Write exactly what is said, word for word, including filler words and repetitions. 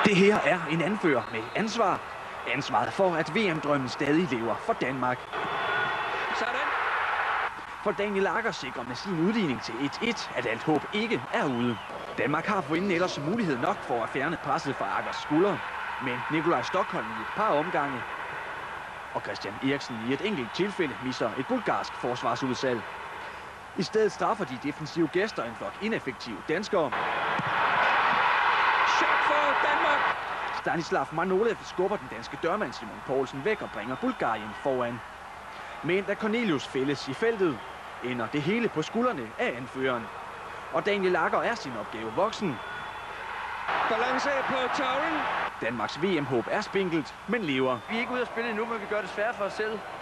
Det her er en anfører med ansvar. Ansvaret for, at V M-drømmen stadig lever for Danmark. Sådan. For Daniel Agger sikrer med sin udligning til et et, at alt håb ikke er ude. Danmark har forinden ellers mulighed nok for at fjerne presset fra Aggers skuldre. Men Nikolaj Stockholm i et par omgange, og Christian Eriksen i et enkelt tilfælde misser et bulgarsk forsvarsudsalg. I stedet straffer de defensive gæster en flok ineffektive danskere. Shot for Danmark. Stanislav Manolev skubber den danske dørmand Simon Poulsen væk og bringer Bulgarien foran. Men da Cornelius fældes i feltet, ender det hele på skuldrene af anføreren. Og Daniel Agger er sin opgave voksen. Balance på tavlen. Danmarks V M-håb er spinkelt, men lever. Vi er ikke ude at spille endnu, men vi gør det svært for os selv.